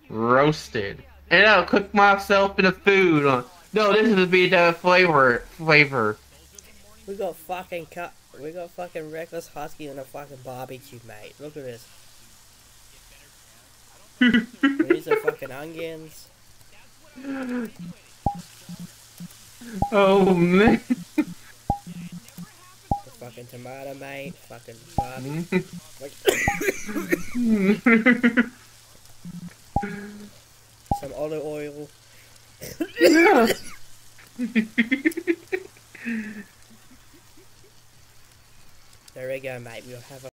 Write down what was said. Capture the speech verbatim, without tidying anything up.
roasted. And I'll cook myself in the food. Uh, No, this is be the flavor. Flavor. We got fucking cut. We got fucking Reckless Husky on a fucking barbecue, mate. Look at this. We need some fucking onions. Oh man. The fucking tomato, mate. Fucking barbecue. Some olive oil. Yeah. There we go, mate. We'll have